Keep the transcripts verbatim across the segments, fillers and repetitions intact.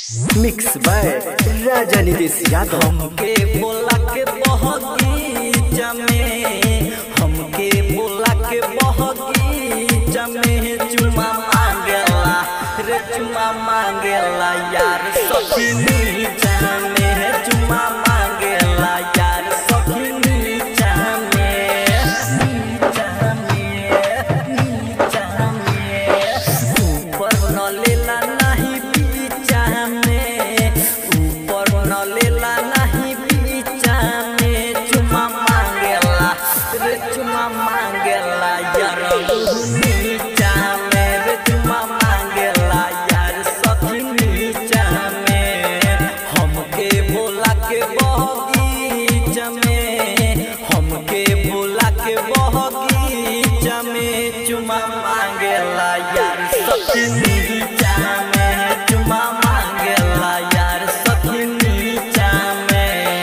Mix by राजा निदेश यादव। हमके बोला के बहगीचा में, हमके बोला के बहगीचा में चुमा मांगेला रे चुमा मांगेला यार सखी नीचा में, चुमा मांगेला यार सखी नीचा में, नीचा में, नीचा में ऊपर न लेला नहीं बीचा में, ऊपर न लेला नहीं बीचा में चुमा मांगेला रे चुमा मांगेला यार नीचा में, रे चुमा मांगेला यार सखी नीचा में। हमके बोला के बहगीचा में, हमके बोला के बहगीचा में चुमा मांगेला यार सखी नीचा में, चुमा मांगेला यार सखी नीचा में,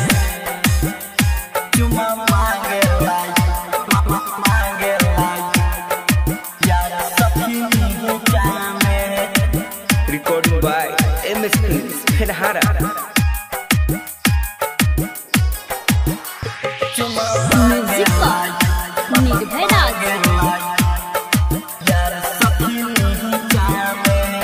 चुमा मांगेला मांगेला यार सखी नीचा में। Recording by M S films Phenhara. Music by Nirbhay Raj. यार सखी नीचा में,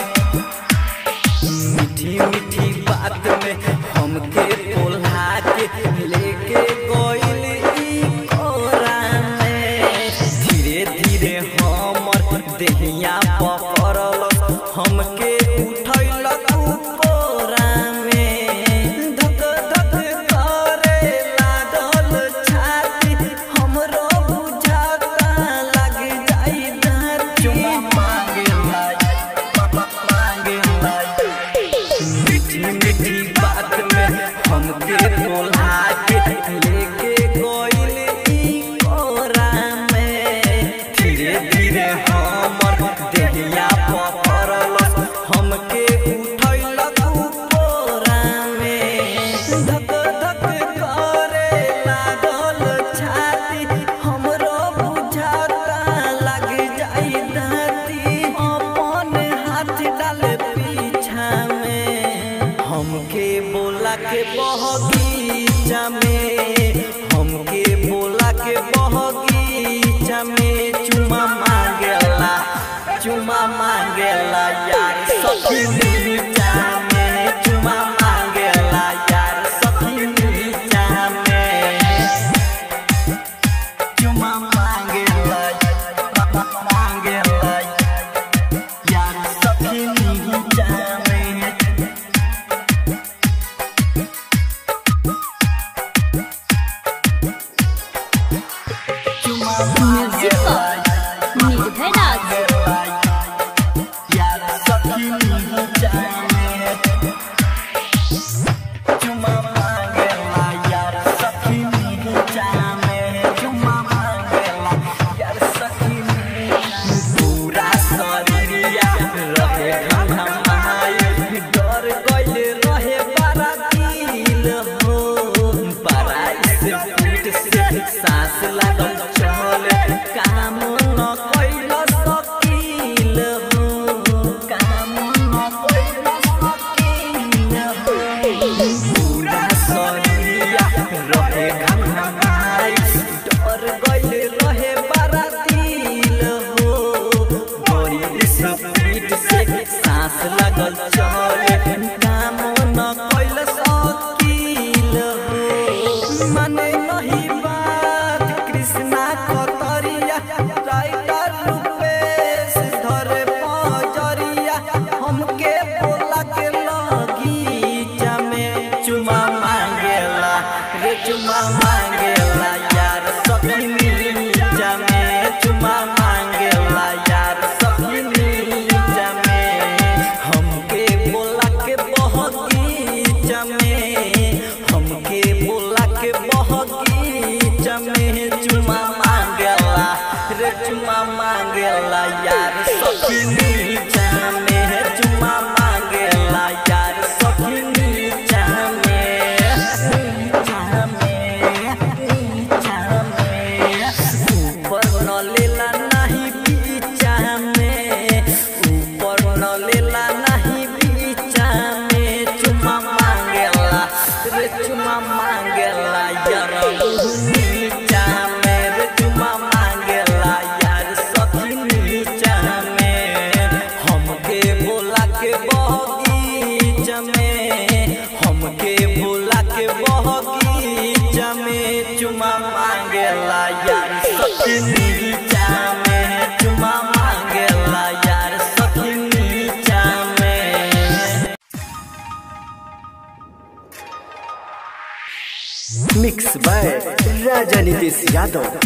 मीठी मीठी बात में हमके बोला के लेके गइल ई कोरा में, धीरे धीरे हमर देहिया पकड़ल हमके उठैल कोरा में, धक धक करे लागल छाती हमरो बुझाता लग जाई दाँत। चुमा मांगेला मांगेला मीठी मीठी बात में हमके बोला के लेके गइल ई कोरा में, धीरे धीरे हमर देहिया पकड़ल हमके उठैल कोरा में, धक धक करे लागल छाती हमरो बुझाता लग जाई दाँती, अपन हाथ डाल पीछा में। हमके बोला के बहगीचा में, हमके बोला के बहगीचा में चुमा मांगेला, चुमा मांगेला यार सखी नीचा में, चुमा मांगेला यार सखी नीचा में, चुमा मांगेला मांगेला यार सखी नीचा में। चुमा म्यूजिक बाय निर्भय राज। यार सखी नीचा में, चुमा मांगेला यार सखी नीचा में, चुमा मांगेला यार सखी नीचा में। पूरा शरीरिया रहे घमघमाई, डर गइल रहे बड़ा दिल हो, बड़ा से पीठ से सांस लागल चले, काम न कइल सकील हो, काम न कइल सकील हो। पूरा शरीरिया रहे घमघमाई, डर गइल रहे बड़ा दिल हो, बड़ी से पीठ से सांस लागल चले, काम न कइल सकील हो। मने नहीं बात कृष्णा कतरिया, राइटर रूपेश धरे पजरिया, हमके बोला के लगीचा में चुमा मांगेला रे चुमा मांगेला यार सखी नीचा में, चुमा मांगेला यार सखी नीचा में। हमके बोला के बहगीचा में, हमके बोला के बहगीचा में चुमा मांगेला रे चुमा मांगेला यार सखी नीचा में, चुमा मांगेला यार सखी नीचा में, नीचा में, नीचा में ऊपर न लेला नहीं बीचा में, ऊपर न लेला नहीं बीचा में। सखी नीचा में चुमा मांगेला यार सखी नीचा में। Mix by Raja Nitish Yadav.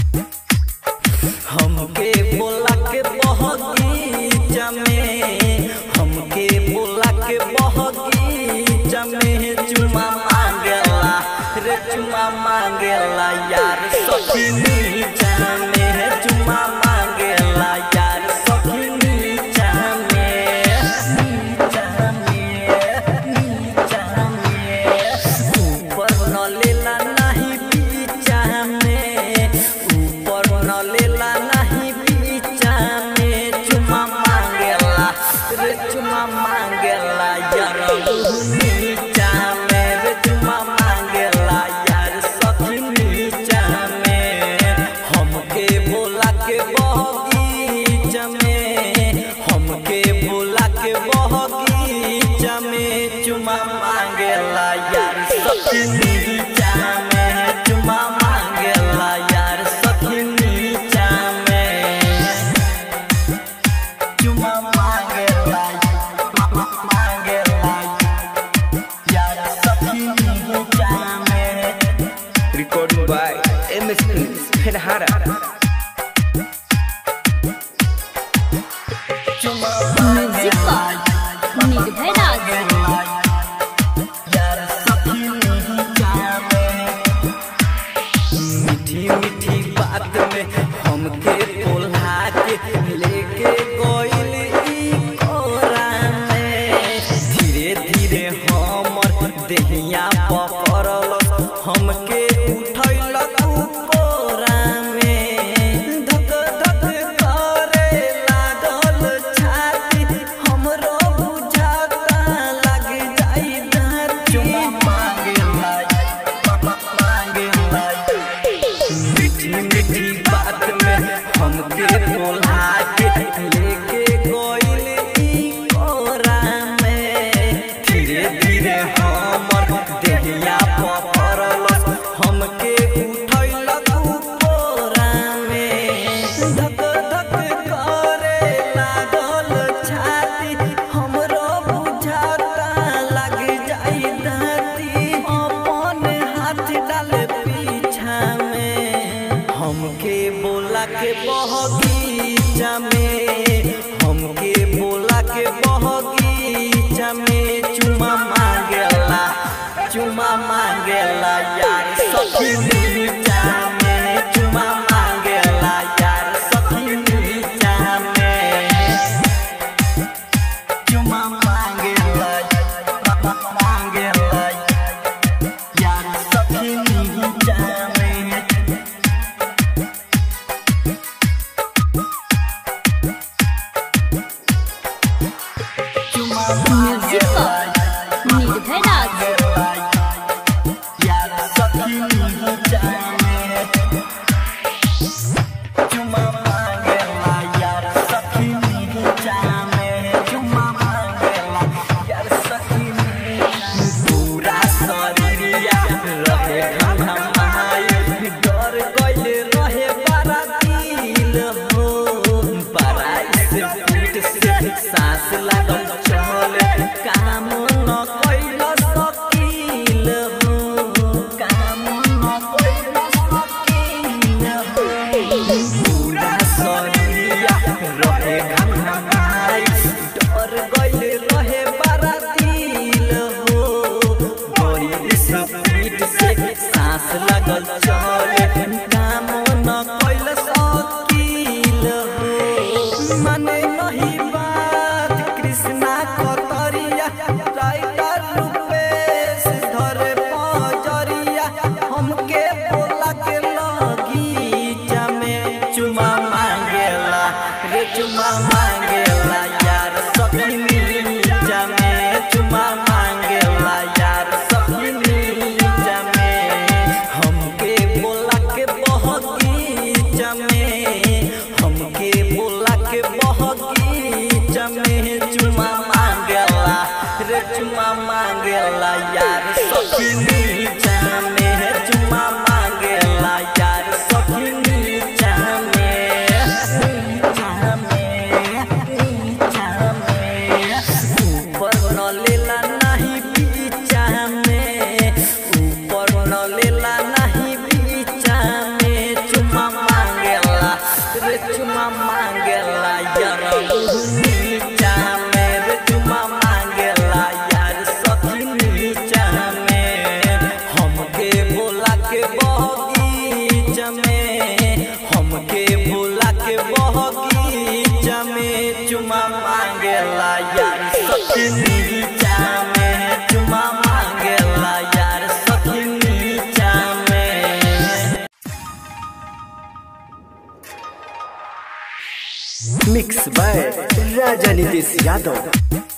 हमके बोला के बहगीचा में, हमके बोला के बहगीचा में चुमा मांगेला रे चुमा मांगेला यार सखी नीचा में चुमा मांगेला यार सखी नीचा में। नीचा में नीचा में ऊपर न लेला नहीं बीचा में, ऊपर न लेला नहीं बीचा में चुमा मांगेला रे चुमा मांगेला यार नीचा में रे चुमा मांगेला यार सखी नीचा में। हमके बोला के बहगीचा में, हमके बोला के बहगीचा में चुमा मांगेला यार सखी नीचा में चुमा मांगेला यार सखी नीचा में। चुमा मांगेला मांगेला यार सखी नीचा में। Recording by M S films Phenhara. चुमा म्यूजिक बाय निर्भय राज। यार सखी नीचा में। मीठी मीठी बात में हमके बोला के लेके गइल ई कोरा में। धीरे धीरे हमर देहिया पकड़ल हमके उठैलक कोरा में। धक धक करे लागल छाती हमरो बुझाता लग जाई दाती। चुमा मांगेला मांगेला मीठी मीठी बात में हमके बोला के लेके गइल ई कोरा में। धीरे धीरे हमर देहिया पकड़ल हमके उठैलक कोरा में। धक धक करे लागल छाती हमरो बुझाता लग जाई दाती। अपन हाथ डाल पीछा में हमके बोला के बहगीचा में, हमके बोला के बहगीचा में चुमा मांगेला चुमा मांगेला यार सखी नीचा में चुमा मांगेला यार सखी नीचा में। चुमा मांगेला मांगेला यार सखी नीचा में। चुमा म्यूजिक बाय निर्भय राज। यार सखी नीचा में। चुमा मांगेला यार सखी नीचा में चुमा मांगेला यार सखी नीचा में। पूरा शरीरिया रहे घमघमाई डर गइल रहे बड़ा दिल हो। बड़ा से पीठ से सांस लागल चले काम न कइल सकील हो, काम न कइल सकील हो। पूरा शरीरिया रहे घमघमाई डर गइल रहे बड़ा दिल हो। बड़ी से पीठ से सांस लागल चले काम न कइल सकील हो। माने नहीं बात कृष्णा कतरिया राइटर रूपेश धरे पजरिया हमके बोला के लगीचा में चुमा मांगेला रे चुमा मांगेला यार सखी नीचा में चुमा मांगेला यार सखी नीचा में। हमके बोला के बहगीचा में, हमके बोला के बहगीचा में चुमा मांगेला रे चुमा मांगेला यार सखी नीचा में चुमा मांगेला यार सखी नीचा में। नीचा में रे चुमा मांगेला यार सखी नीचा में हमके बोला के बगीचा में हमके बोला के बगीचा में चुमा मांगेला यार सखी नीचा में चुमा मांगेला यार सखी नीचा में। Mix by Raja Nitish Yadav.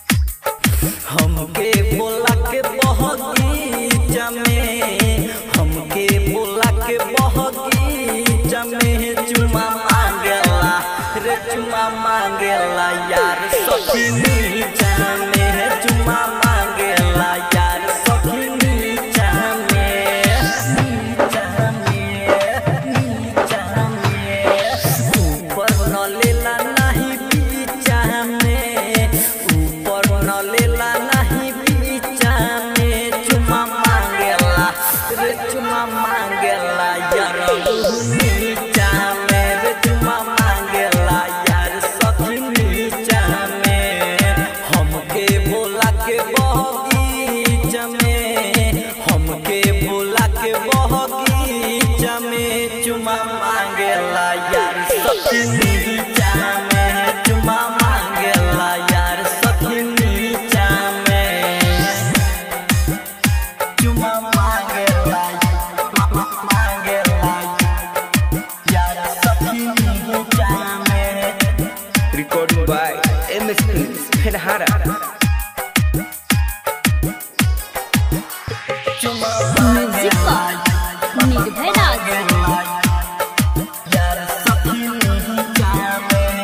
हमके बोला के बगीचा में हमके बोला के बगीचा में चुमा मांगेला रे चुमा मांगेला यार सखी नीचा में चुमा मांगेला यार सखी नीचा में नीचा में नीचा में ऊपर न लेला नहीं बीचा में ऊपर न लेला नहीं बीचा में चुमा मांगेला रे चुमा मांगेला यार नीचा में रे चुमा मांगेला यार सखी नीचा में हमके बोला के बगीचा में हमके बोला के बगीचा में चुमा मांगेला यार सखी नीचा में चुमा मांगेला यार सखी नीचा में चुमा मांगेला मांगेला यार सखी नीचा में। Recording by M S Films Penhara। Music by Nirbhay Raj. यार सखी नीचा में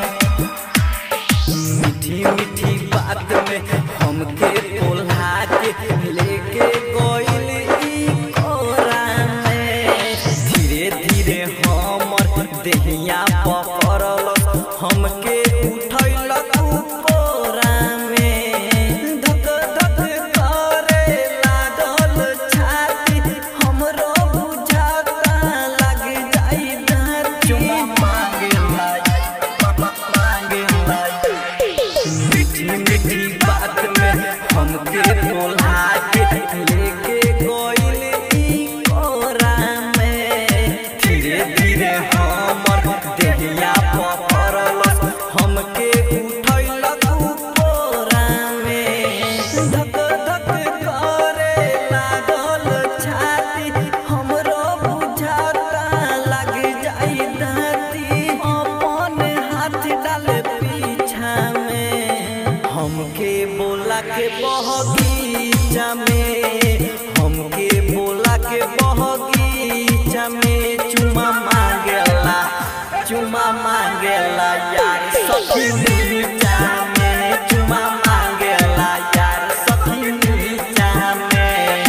मीठी मीठी बात में हमके बोला के लेके कोइल ई कोरा में धीरे धीरे हमर देहिया पकड़ल हमके उठैल कोरा में धक धक करे लागल छाती हमरो बुझाता लग जाई दाती चुमा मांगेला मांगेला मीठी मीठी बात में हमके बोला के लेके कोइल ई कोरा में धीरे धीरे हमर देहिया पकड़ल हमके उठैल कोरा में धक धक करे लागल छाती हमरो बुझाता लग जाई दाती अपन हाथ डाल पीछा में हमके बोला के बगीचा में हमके बोला के बगीचा में चुमा मांगेला चुमा मांगेला यार सखी नीचा में चुमा मांगेला यार सखी नीचा में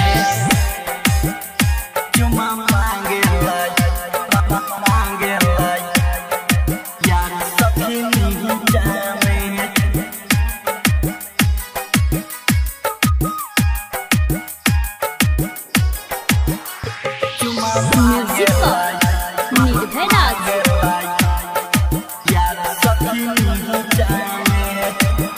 चुमा मांगेला मांगेला यार सखी नीचा में। चुमा म्यूजिक बाय निर्भय राज। यार सखी नीचा में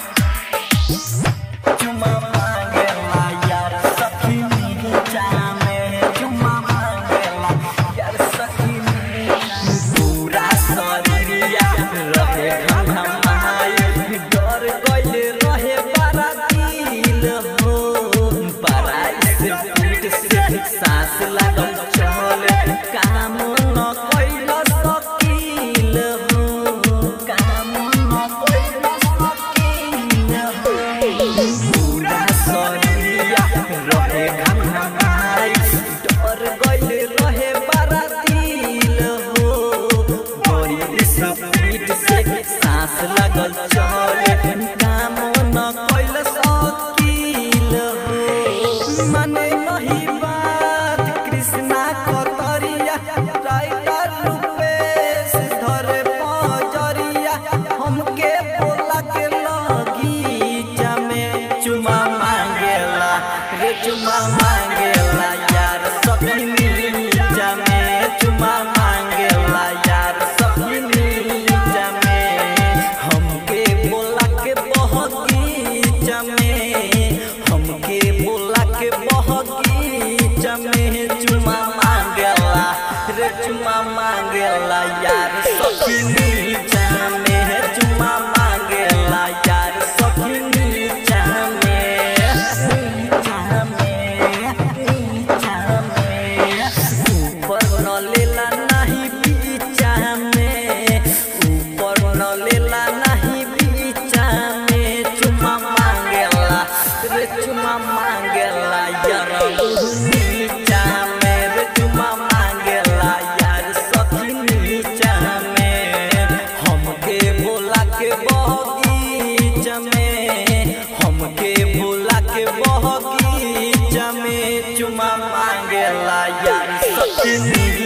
चुमा मांगेला यार सखी नीचा में चुमा मांगेला यार सखी पूरा शरीरिया रहे घमघमाई डर गइले रहे बड़ा दिल हो बड़ा से पीठ से सांस लागल चले काम न कइल सकील हो काम न कइल सकील हो पूरा शरीरिया रहे घमघमाई डर गइले रहे बड़ा दिल हो बड़ी से पीठ से सांस लागल चले काम न कइल सकील हो मने नहीं बात कृष्णा कतरिया राइटर रूपेश धरे पजरिया हमके बोला के लगीचा में चुमा मांगेला रे चुमा मांगेला यार सखी नीचा में चुमा मांगेला यार सखी नीचा में हमके बगीचा में हमके बोला के बगीचा में चुमा मांगेला रे चुमा मांगेला यार सखी नीचा में चुमा मांगेला यार सखी नीचा में नीचा में नीचा में ऊपर न लेला नहीं बीचा में ऊपर न लेला नहीं बीचा में चुमा मांगेला रे चुमा मांगेला यार नीचा में रे चुमा मांगेला यार सखी नीचा में हमके बोला के बगीचा में हमके बोला के बगीचा में चुमा मांगेला यार सखी